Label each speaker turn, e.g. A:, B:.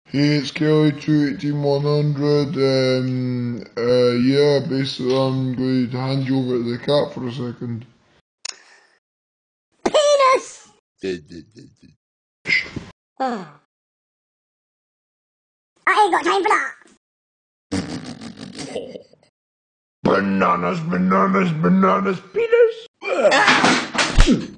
A: Hey, it's Kelly 218100. Yeah, basically, I'm going to hand you over to the cat for a second.
B: Penis! I ain't got time for that.
A: Bananas, bananas, bananas, penis!